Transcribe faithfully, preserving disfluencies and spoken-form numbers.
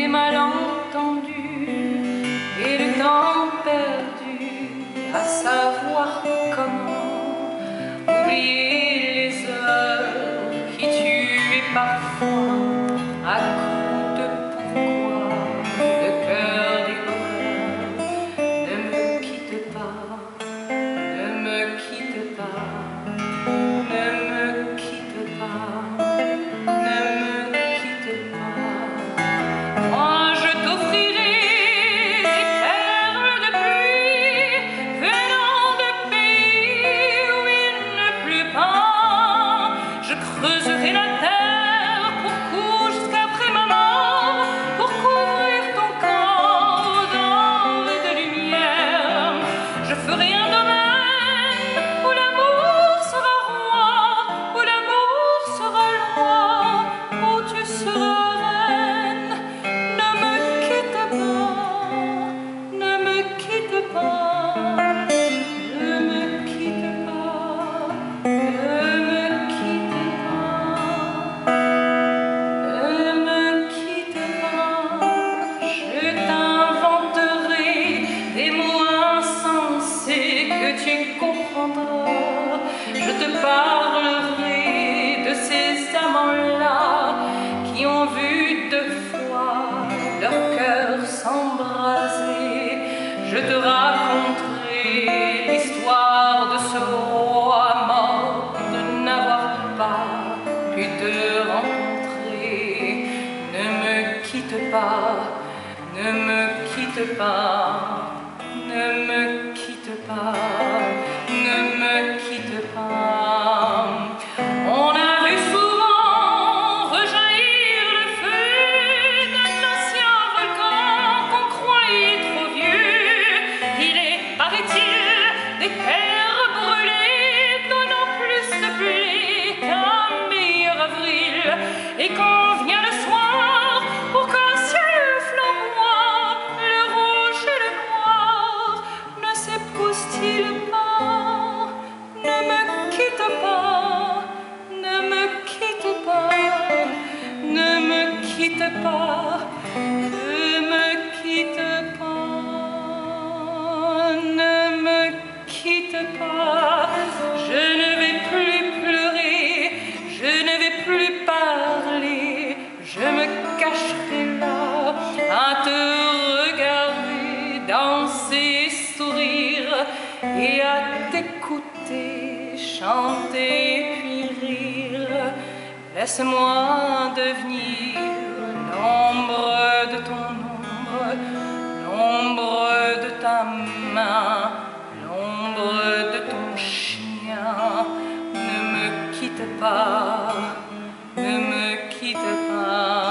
des malentendus et le temps perdu à savoir comment oublier les heures qui tuaient parfois à coups de pourquoi le cœur des bonheurs. Ne me quitte pas, ne me quitte pas, ne me quitte pas, ne me quitte pas. Moi je t'offrirai des perles de pluie venant de pays où il ne pleut pas. Je creuserai la terre pour coucher jusqu'après ma mort, pour couvrir ton corps d'or et de lumière. Je ferai un domaine où l'amour sera roi, où l'amour sera loi, où tu seras reine. Ne me quitte pas, ne me quitte pas, ne me quitte pas, ne me quitte pas, ne me quitte pas. Je t'inventerai des mots insensés que tu comprendras. Je te parlerai de ces amants-là qui ont vu deux fois leur cœur s'embraser. Je te raconterai l'histoire de ce roi mort de n'avoir pas pu te rencontrer. Ne me quitte pas, ne me quitte pas, ne me quitte pas, ne me quitte pas. On a vu souvent rejaillir le feu d'un ancien volcan qu'on croyait trop vieux. Il est, paraît-il, des terres brûlées donnant plus de pluie qu'un meilleur avril. Et quand vient le soir, pour qu'un ciel flamboie, le rouge et le noir ne s'épousent-ils pas? Ne me quitte pas, ne me quitte pas, ne me quitte pas, ne me quitte pas, ne me quitte pas. Je ne vais plus pleurer, je ne vais plus parler, je me cacherai là à te regarder danser, sourire et à t'écouter chanter puis rire. Laisse-moi devenir l'ombre de ton ombre, l'ombre de ta main, l'ombre de ton chien. Ne me quitte pas, ne me quitte pas.